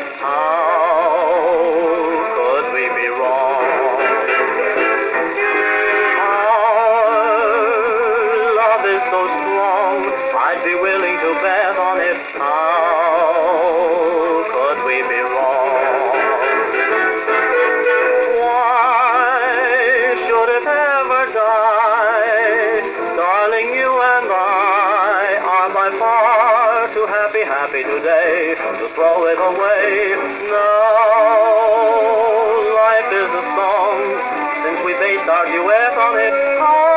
How could we be wrong? Our love is so strong, I'd be willing to bet on it. How could we be wrong? Why should it ever die? Darling, you and I are by far too happy today to throw it away. No, life is a song, since we based our duet on it.